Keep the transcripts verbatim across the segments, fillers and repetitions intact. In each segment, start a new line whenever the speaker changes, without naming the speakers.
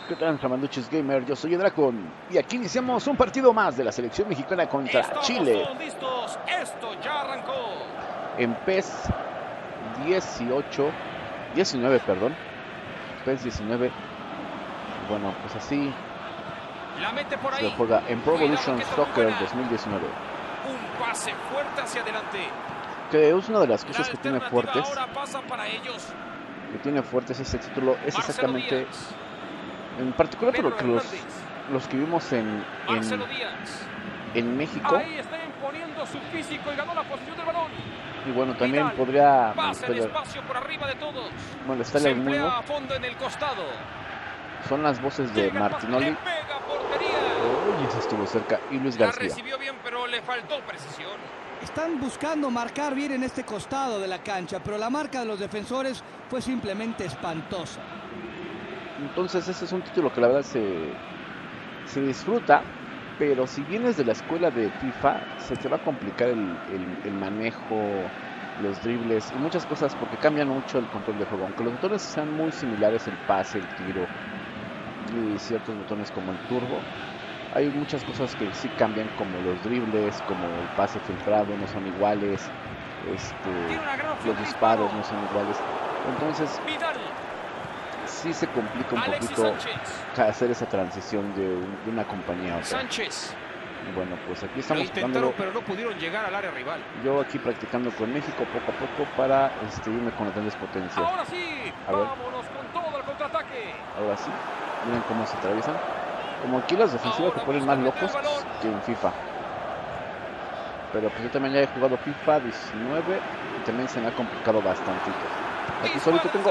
¿Qué tal, Ramanduchis Gamer? Yo soy el Dracon y aquí iniciamos un partido más de la selección mexicana contra
Estamos
Chile.
todos listos. Esto ya arrancó.
En PES dieciocho, diecinueve, perdón. PES diecinueve. Bueno, pues así
La mete por
se
ahí.
juega en Pro
Cuidado,
Evolution
que está muy
Soccer
buena.
dos mil diecinueve.
Un pase fuerte hacia adelante.
Que es una de las
La
cosas que tiene
alternativa
fuertes.
ahora pasa para ellos.
Que tiene fuertes ese título es
Marcelo
exactamente,
Díaz.
en particular por
Pedro
lo que los,
Hernández.
los que vimos en,
Marcelo
en,
Díaz.
en México.
Ahí está imponiendo su físico y ganó la posición del balón.
Y bueno, también
Vidal.
podría
Pasa el
molestarle,
espacio por arriba de todos.
molestarle
Se
al Muñoz.
emplea a fondo en el costado.
Son las voces de
Llega el pase,
Martinoli.
le pega portería.
Uy, ese estuvo cerca. Y Luis
La
García.
recibió bien, pero le faltó precisión.
Están buscando marcar bien en este costado de la cancha, pero la marca de los defensores fue simplemente espantosa.
Entonces ese es un título que la verdad se, se disfruta, pero si vienes de la escuela de FIFA, se te va a complicar el, el, el manejo, los dribles y muchas cosas porque cambian mucho el control de juego. Aunque los botones sean muy similares, el pase, el tiro y ciertos botones como el turbo, hay muchas cosas que sí cambian, como los dribles, como el pase filtrado, no son iguales, este, los disparos no son iguales. Entonces sí se complica un
Alexis
poquito
Sánchez.
hacer esa transición de, un, de una compañía a otra.
Sánchez.
Y bueno, pues aquí
Lo
estamos
intentaron,
jugándolo.
pero no pudieron llegar al área rival.
Yo aquí practicando con México poco a poco para este, irme con las grandes potencias.
Ahora sí,
A ver.
vámonos con todo el contraataque.
Ahora sí, miren cómo se atraviesan. Como aquí las defensivas se ponen más locos que en FIFA. Pero pues yo también ya he jugado FIFA diecinueve y también se me ha complicado bastantito. Aquí solito tengo...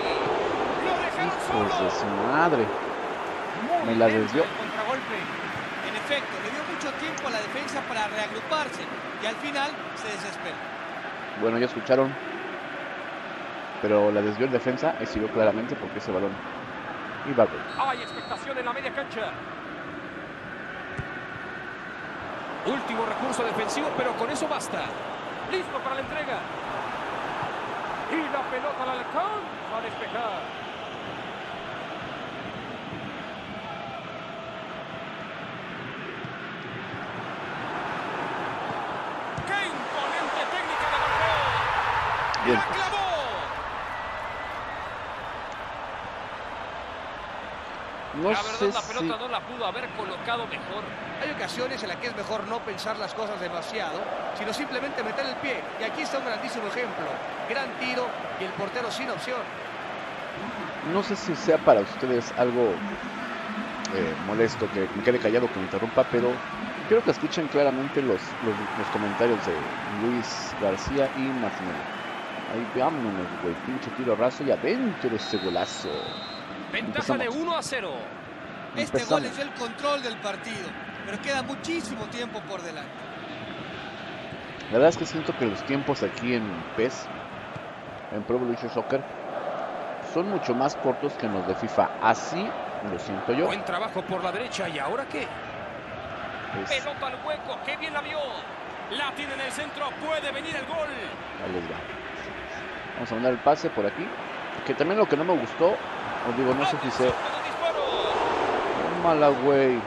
Hijos de su madre. Me la desvió.
En efecto, le dio mucho tiempo a la defensa para reagruparse y al final se desesperó.
Bueno, ya escucharon. Pero la desvió en defensa y siguió claramente porque ese balón iba a gol.
Hay expectación en la media cancha. Último recurso defensivo, pero con eso basta. Listo para la entrega. Y la pelota al alcanza a despejar. ¡Qué imponente técnica de golpeo!
Bien,
¡La
pues.
clavó!
No
La verdad,
sé
la
si...
pelota no la pudo haber colocado mejor.
Hay ocasiones en las que es mejor no pensar las cosas demasiado, sino simplemente meter el pie. Y aquí está un grandísimo ejemplo. Gran tiro y el portero sin opción.
No sé si sea para ustedes algo eh, molesto que me quede callado, que me interrumpa, pero quiero que escuchen claramente los, los, los comentarios de Luis García y Martinelli. Ahí vámonos, güey, pinche tiro raso y adentro ese golazo.
Ventaja
Empezamos.
de uno a cero.
Este
Empezamos.
gol es el control del partido, pero queda muchísimo tiempo por delante.
La verdad es que siento que los tiempos aquí en PES, en Pro Evolution Soccer, son mucho más cortos que en los de FIFA. Así lo siento yo.
Buen trabajo por la derecha. ¿Y ahora qué?
Es...
Pelota al hueco. ¡Qué bien la vio! La tiene en el centro. Puede venir el gol.
Ahí les va. Vamos a mandar el pase por aquí. Que también lo que no me gustó, os digo, no sé si se... Mala, güey.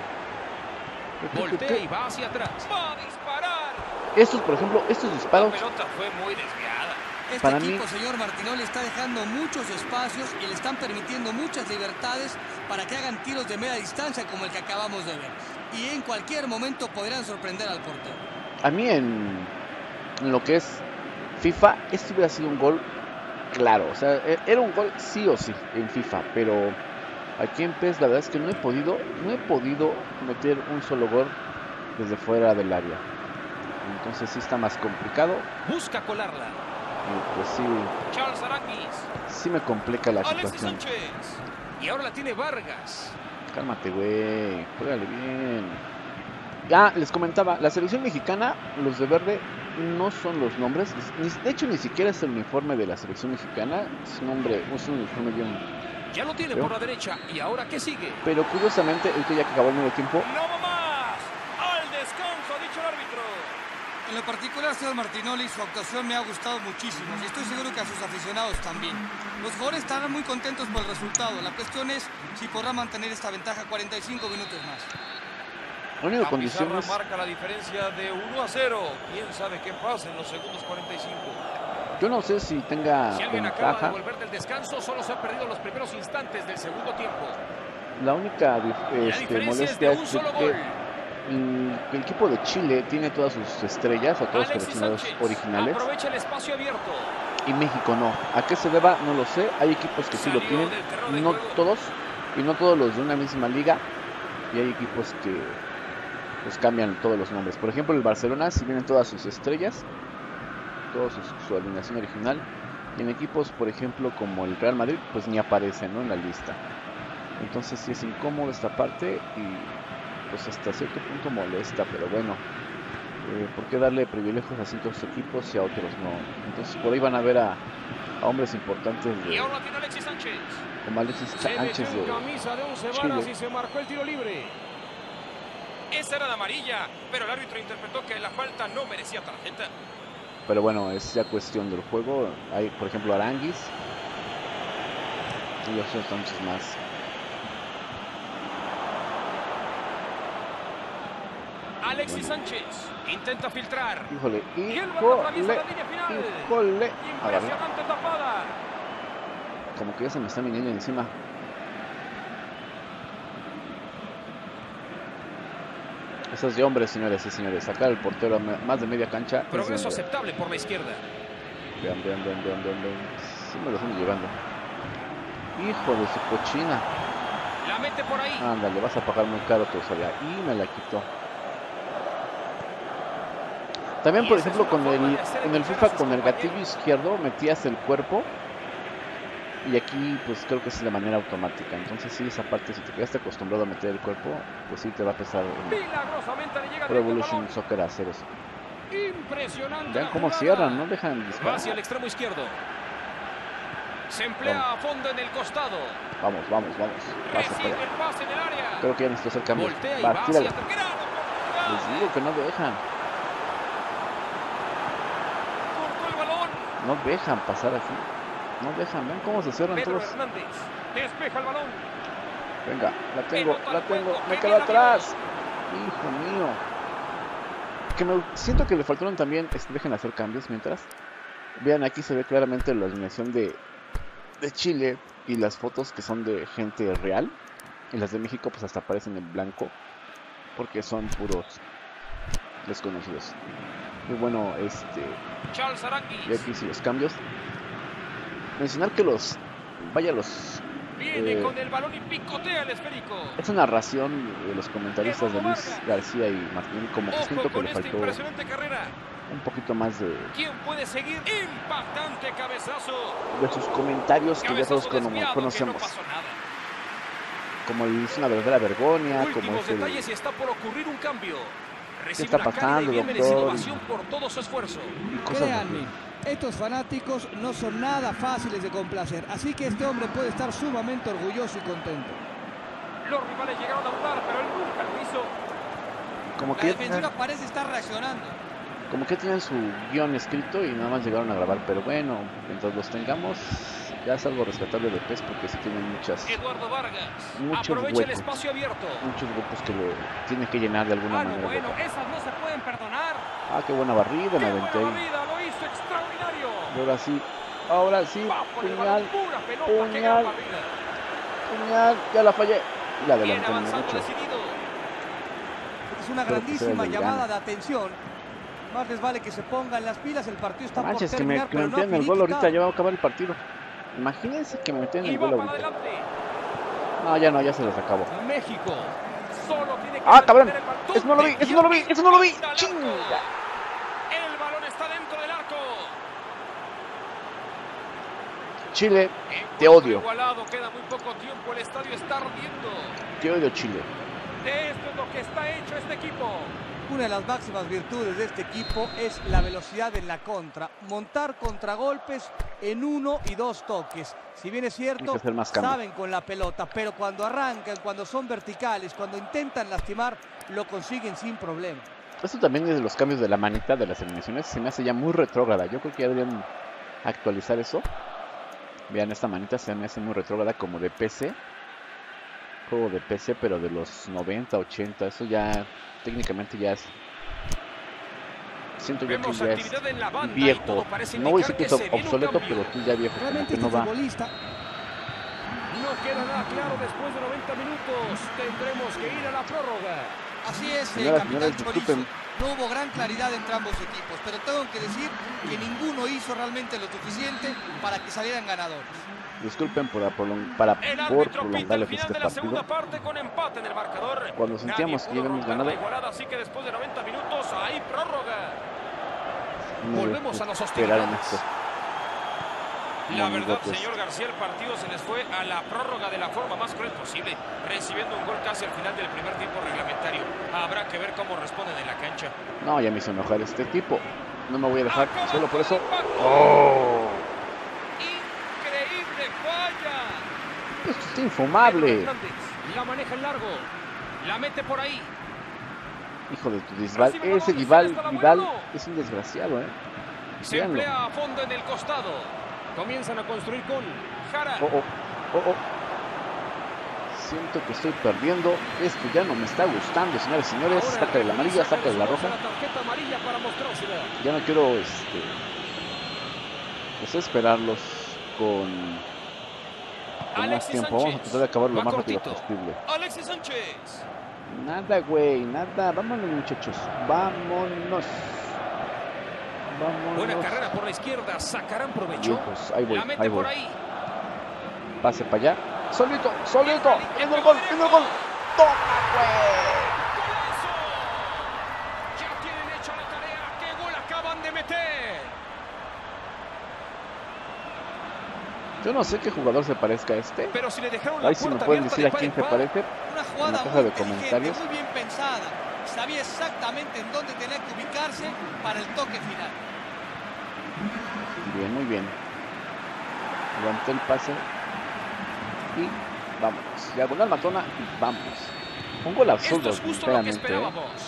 Voltea y va hacia atrás. ¡Va a disparar!
Estos, por ejemplo, estos disparos...
La pelota fue muy desviada.
Este
Para
equipo,
mí-
señor Martinoli, está dejando muchos espacios y le están permitiendo muchas libertades para que hagan tiros de media distancia como el que acabamos de ver. Y en cualquier momento podrán sorprender al portero.
A mí en, en lo que es FIFA, este hubiera sido un gol claro. O sea, e- era un gol sí o sí en FIFA, pero aquí en PES la verdad es que no he podido, no he podido meter un solo gol desde fuera del área. Entonces sí está más complicado
Busca colarla.
y pues sí,
Charles Aranguis.
sí me complica la
Alexis
situación.
Sánchez. Y ahora la tiene Vargas.
Cálmate, güey, juégale bien. Ya les comentaba, la selección mexicana, los de verde, no son los nombres. Ni- de hecho, ni siquiera es el uniforme de la selección mexicana. Es un nombre, es un uniforme bien.
Ya lo tiene
¿Veo?
por la derecha. ¿Y ahora qué sigue?
Pero curiosamente, ahorita ya que acabó el medio tiempo,
¡No va más! ¡Al descanso, ha dicho el árbitro!
En lo particular, señor Martinoli, su actuación me ha gustado muchísimo y estoy seguro que a sus aficionados también. Los jugadores estarán muy contentos por el resultado. La cuestión es si podrá mantener esta ventaja cuarenta y cinco minutos más.
La única
La
condición
pizarra
es...
marca la diferencia de uno a cero. ¿Quién sabe qué pasa en los segundos cuarenta y cinco?
Yo no sé si tenga
Si alguien acaba de
ventaja.
volver del descanso, solo se han perdido los primeros instantes del segundo tiempo.
La única
La
este,
diferencia es de
molestia
un
es
solo
que
gol.
el, el equipo de Chile tiene todas sus estrellas o todos los
Alexis
seleccionados
Sánchez
originales
aprovecha el espacio abierto.
y México no. ¿A qué se deba? No lo sé. Hay equipos que sí lo
Salió
tienen,
del terreno de
no
juego.
todos, y no todos los de una misma liga. Y hay equipos que pues cambian todos los nombres. Por ejemplo, el Barcelona sí vienen todas sus estrellas, toda su, su alineación original. Y en equipos, por ejemplo, como el Real Madrid, pues ni aparecen, ¿no?, en la lista. Entonces sí es incómodo esta parte y pues hasta cierto punto molesta, pero bueno, eh, ¿por qué darle privilegios a ciertos equipos y a otros no? Entonces por ahí van a ver a, a hombres importantes
Y
de,
ahora tiene Alexis Sánchez.
como Alexis
Se
Sánchez
metió en
de
camisa de once
Chile.
varas y se marcó el tiro libre. Esa era la amarilla, pero el árbitro interpretó que la falta no merecía tarjeta.
Pero bueno, es ya cuestión del juego. Hay, por ejemplo, Aranguis y otros tantos más.
Alexis
Bueno.
Sánchez intenta filtrar.
Híjole,
Y el balón atraviesa
híjole,
la línea final.
híjole. Agarré.
Impresionante tapada.
Como que ya se me está viniendo encima. Eso es de hombres, señores y señores. Sacar al portero a me- más de media cancha. es de
Progreso
hombre.
aceptable por la izquierda.
Vean, vean, vean, vean, vean, vean. Sí me lo están llevando. Hijo de su cochina.
La mete por ahí.
Ándale, vas a pagar muy caro tu salida. Y me la quitó. También,
Y
por
esa es
ejemplo,
una
con
forma
el,
de hacer
en el
enojar a
FIFA
sus
con el gatillo
compañeros.
izquierdo metías el cuerpo. Y aquí, pues creo que es de manera automática. Entonces, sí, esa parte, si te quedaste acostumbrado a meter el cuerpo, pues sí te va a pesar en
Milagrosamente le llega
Pro
directo el
Evolution
balón.
Soccer a hacer eso.
Impresionante.
Vean
la
cómo
jugada.
cierran, no dejan
Va
disparar.
hacia el extremo izquierdo. Se emplea a fondo en el costado.
Vamos, vamos, vamos. Pasa
Recibe
para allá.
el pase en el área.
Creo que ya necesito hacer cambios.
Voltea y
Va,
va
tírale.
hacia atrás. ¡Gran oportunidad!
Les digo que no dejan.
Cortó el balón.
No dejan pasar aquí. No dejan. Vean cómo se cierran
Pedro
todos.
Hernández despeja el balón.
Venga, la tengo,
Pelota
la
al
tengo.
hueco,
Me
que
quedo
bien
atrás. Hijo mío. Que me siento que le faltaron también. Este, dejen hacer cambios mientras. Vean, aquí se ve claramente la alineación de, de Chile y las fotos que son de gente real. Y las de México pues hasta aparecen en blanco. Porque son puros desconocidos. Y bueno, este...
Charles
Y
Aranguis.
aquí sí los cambios. Mencionar que los... Vaya, los...
Viene
eh,
con el balón y picotea el esférico.
esta narración de los comentaristas de Luis García y Martín, como que
Ojo
siento que
con
le
esta
faltó
impresionante carrera.
un poquito más de,
¿Quién puede seguir? Impactante cabezazo.
de sus comentarios que ya todos
Cabezazo
cono-
desviado que no
conocemos.
pasó nada.
Como el es una verdadera vergüenza, como
Últimos
es el...
detalles y está por ocurrir un cambio. Recibe
está
una cálida
pasando,
y bien merecida
doctor?
ovación por todo su esfuerzo.
y cosas
Créanme,
así.
estos fanáticos no son nada fáciles de complacer, así que este hombre puede estar sumamente orgulloso y contento.
Los rivales llegaron a dudar, pero él nunca lo hizo.
Como
La
que,
defensiva parece estar reaccionando.
como que tienen su guión escrito y nada más llegaron a grabar. Pero bueno, mientras los tengamos, ya es algo rescatable de P E S porque sí tienen muchas...
Eduardo Vargas
Muchos
aprovecha el
huecos.
espacio abierto.
muchos grupos que le tiene que llenar de alguna
Ah, no,
manera.
bueno,
Boca.
esas no se pueden perdonar.
Ah, qué buena barrida, me
¡Qué
aventé
buena
ahí.
barrida! Lo hizo extraordinario.
Y ahora sí, ahora sí,
Va por el
puñal,
balón, pura pelota, qué gran
puñal.
barrida.
puñal, ya la fallé. Y la
Viene
adelanté
avanzando
mucho.
decidido.
Es una
Creo que sea
grandísima
del
llamada
Gana.
de atención. Más les vale que se pongan las pilas, el partido está por
Manches, que me,
terminar,
que me
pero no
metieran el gol ahorita,
finiquitado.
ya va a acabar el partido. Imagínense que me metieran
Y
el
va
gol
para
ahorita.
adelante.
No, ya no, ya se los acabó.
México solo tiene que
¡Ah, cabrón!
mantener el balón.
¡Eso no lo vi! ¡Eso no lo vi! ¡Eso no lo vi!
Manda al arco.
¡Chinga!
El balón está dentro del arco.
Chile, te
Encuentro
odio.
Igualado, queda muy poco tiempo, el estadio está ardiendo.
Te odio, Chile.
De esto es lo que está hecho este equipo.
Una de las máximas virtudes de este equipo es la velocidad en la contra. Montar contragolpes en uno y dos toques. Si bien es
Hay
cierto,
que hacer más cambios.
saben con la pelota, pero cuando arrancan, cuando son verticales, cuando intentan lastimar, lo consiguen sin problema.
Esto también es de los cambios de la manita de las eliminaciones. Se me hace ya muy retrógrada. Yo creo que ya deberían actualizar eso. Vean, esta manita se me hace muy retrógrada, como de P C. Juego de P C, pero de los noventa, ochenta. Eso ya técnicamente ya es... Siento yo que ya es viejo. No voy a decir que es obsoleto, pero sí ya viejo. Como que no va.
No queda nada claro después de noventa minutos. Tendremos que ir a la prórroga.
Así es, eh,
Señoras,
capitán
señores,
Chorizo.
disculpen.
No hubo gran claridad entre ambos equipos, pero tengo que decir que ninguno hizo realmente lo suficiente para que salieran ganadores.
Disculpen por, prolong para,
El
por
árbitro pita
prolongar
el final
este
de la segunda
partido.
parte con empate en el marcador.
Cuando sentíamos que ya habíamos ganado,
Así que después de noventa minutos hay prórroga.
no
Volvemos a las
esperaron
hostilidades.
esto.
La verdad,
Monigotes.
señor García, el partido se les fue a la prórroga de la forma más cruel posible, recibiendo un gol casi al final del primer tiempo reglamentario. Habrá que ver cómo responden en la cancha.
No, ya me hizo enojar este tipo. No me voy a dejar
Acaba
solo por eso.
con impacto.
¡Oh!
Increíble falla.
Esto está infumable.
Hernández la maneja en largo, la mete por ahí.
Hijo de tu Vidal.
Recibe
Ese
balón,
Vidal,
se le está la
Vidal
mano.
es un desgraciado, ¿eh?
Se
Véanlo.
emplea a fondo en el costado. Comienzan a construir con Jara.
Oh, oh, oh, oh. Siento que estoy perdiendo. Esto ya no me está gustando, señores y señores.
Ahora
Saca de la amarilla,
saca
saca de la
su
roja.
la tarjeta amarilla para mostrársela.
Ya no quiero este desesperarlos con, con más
Alexis
tiempo. Vamos a
Sánchez.
tratar de acabar lo
Va
más rápido
cortito.
posible.
Alexis Sánchez.
Nada, güey, nada. Vámonos, muchachos. Vámonos. Vámonos.
Buena carrera por la izquierda. Sacarán provecho.
Hijos, ahí voy,
La mete
ahí
por
voy.
ahí.
Pase para allá. Solito, solito. Viendo el gol, viendo el gol. Toma, güey.
¡Golazo! Ya tienen hecha la tarea. ¡Qué gol acaban de meter!
Yo no sé qué jugador se parezca a este.
Pero si le dejaron la
Ahí si me
puerta
pueden
abierta
decir
de
a quién
par
se
en par.
parece.
Una
En
jugada
la caja
muy
de
inteligente,
comentarios.
muy bien pensada. Sabía exactamente en dónde tenía que ubicarse para el toque final.
Bien, muy bien. Aguanté el pase. Y vámonos. Diagonal matona y vámonos. Un gol absurdo,
Esto es justo lo que
sinceramente. ¿eh?
esperábamos.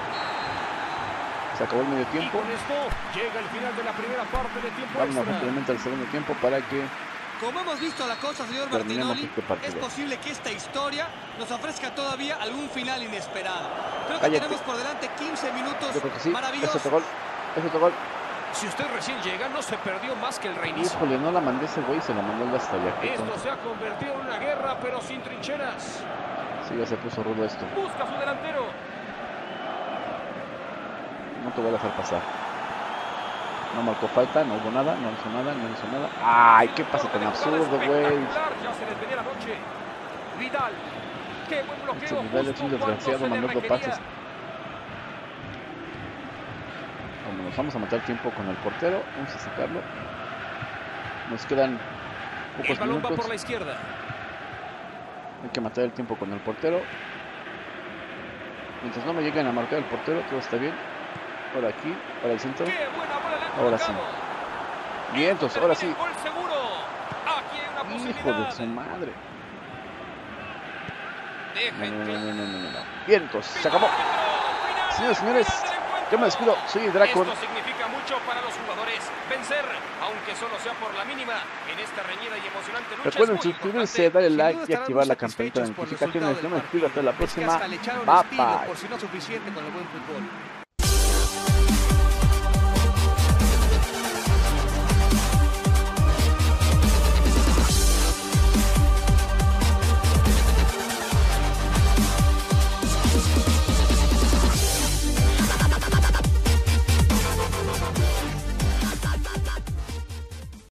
Se acabó el medio
Y
tiempo.
con esto llega el final de la primera parte de tiempo
Vámonos
extra.
rápidamente al segundo tiempo para que
Como hemos visto la cosa, señor
terminemos
Martinoli,
este partido.
es posible que esta historia nos ofrezca todavía algún final inesperado. Creo que
Cállate.
tenemos por delante quince minutos
Yo creo que sí. Es
maravillosos.
otro gol. Es otro gol.
Si usted recién llega, no se perdió más que el reinicio.
Híjole, no la mandé ese güey, se la mandó el hasta allá. Qué
Esto
tonto.
se ha convertido en una guerra, pero sin trincheras.
Sí, ya se puso rudo esto.
Busca a su delantero.
No te voy a dejar pasar. No marcó falta, no hubo nada, no hizo nada, no hizo nada. ¡Ay, qué pase tan absurdo, güey!
Espectacular, ya se les venía la noche. Vidal. Qué buen bloqueo.
Este Vidal es un
justo cuando
desgraciado
se le
mandando
requería.
pases. Como nos vamos a matar tiempo con el portero, vamos a sacarlo. Nos quedan
El
pocos
balón va
minutos.
por la izquierda.
Hay que matar el tiempo con el portero. Mientras no me lleguen a marcar el portero, todo está bien. Ahora aquí, ahora el centro.
Qué buena bola le han
Ahora sí.
colocado.
Vientos, ahora sí.
Gol seguro. Aquí hay una
Hijo
posibilidad.
de su madre. No,
Dejen
no,
que-
no, no, no, no, no. Vientos, se acabó.
Final,
Señores, señores,
final del encuentro.
yo me despido. Soy Dracon.
Esto significa mucho para los jugadores. Vencer, aunque solo sea por la mínima, en esta reñida y emocionante lucha.
Recuerden
es muy
suscribirse,
importante.
darle
Sin
like
duda
y
estarán
activar
muy
la campanita de
satisfechos por el
notificaciones.
resultado
Yo me
del
despido hasta la
partido. Es que
próxima.
hasta le echaron
Bye
estilo,
bye.
por si no suficiente con el buen fútbol.